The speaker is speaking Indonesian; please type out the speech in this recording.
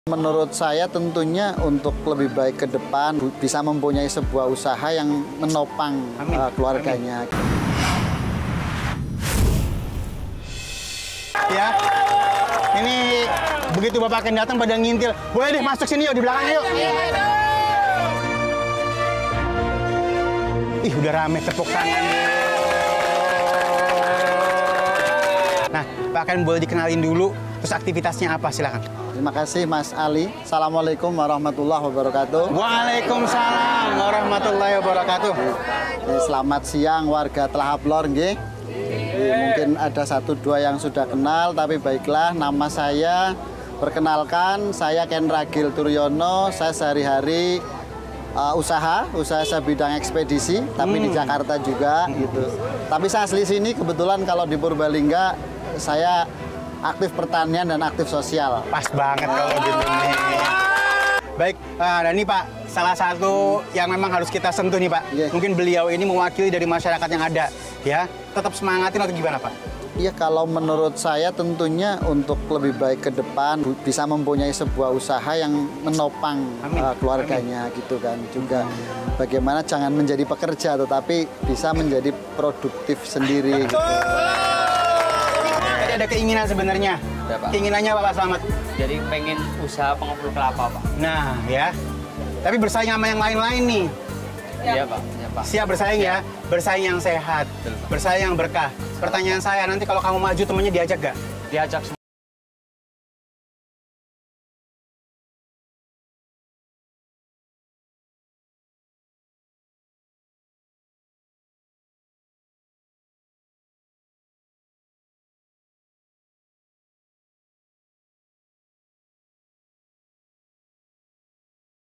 Menurut saya tentunya untuk lebih baik ke depan bisa mempunyai sebuah usaha yang menopang keluarganya. Ya, ini begitu Bapak akan datang pada ngintil. Boleh deh masuk sini yuk, di belakang yuk. Ih, udah rame tepuk tangan. Nah, Pak Ken boleh dikenalin dulu, terus aktivitasnya apa, silakan. Terima kasih Mas Ali. Assalamualaikum warahmatullahi wabarakatuh. Waalaikumsalam warahmatullahi wabarakatuh. Selamat siang warga Telahap Lor, nggih. Mungkin ada satu dua yang sudah kenal, tapi baiklah, nama saya, perkenalkan, saya Ken Ragil Turyono. Saya sehari-hari usaha saya bidang ekspedisi, tapi di Jakarta juga gitu. Tapi saya asli sini, kebetulan kalau di Purbalingga saya aktif pertanian dan aktif sosial. Pas banget kalau gitu nih. Baik, dan ini Pak, salah satu yang memang harus kita sentuh nih Pak. Yeah. Mungkin beliau ini mewakili dari masyarakat yang ada, ya. Tetap semangatin atau gimana Pak? Iya, kalau menurut saya tentunya untuk lebih baik ke depan bisa mempunyai sebuah usaha yang menopang keluarganya. Gitu kan. Juga bagaimana jangan menjadi pekerja tetapi bisa menjadi produktif sendiri gitu. Tadi ada keinginan sebenarnya. Ya, Pak. Keinginannya Pak Slamet. Jadi pengen usaha pengepul kelapa, Pak. Nah, ya. Tapi bersaing sama yang lain-lain nih. Iya, Pak. Ya, Pak. Siap bersaing ya, bersaing yang sehat, Betul, Pak. bersaing yang berkah. Pertanyaan saya, nanti kalau kamu maju temennya diajak gak? Diajak